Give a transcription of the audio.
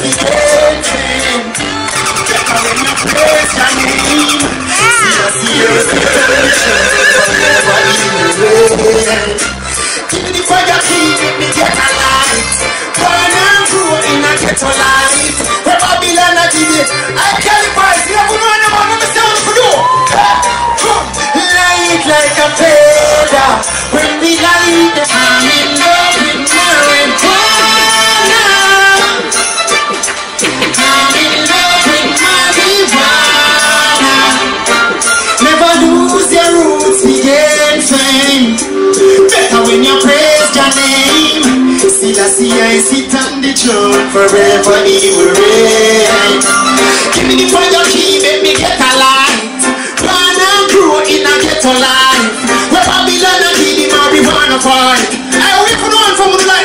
we gain fame. Better when you praise your name. See your celebration forever in the rain. Give me the fire key, make me get a light. Burn and grow in a ghetto light. Where Babylon a give it, I tell the boys, you have to know about what the sound for you. Light like a feather. When we light, I'm in love with marijuana. I'm in love with marijuana. Never lose your roots, we gain fame. Better when you praise your name. See the I sit on the throne, forever he will reign. Give me the fire key, make me get a light. Burn and grow in a ghetto life. Where Babylon and give the marijuana fight. I wait for no one from the light.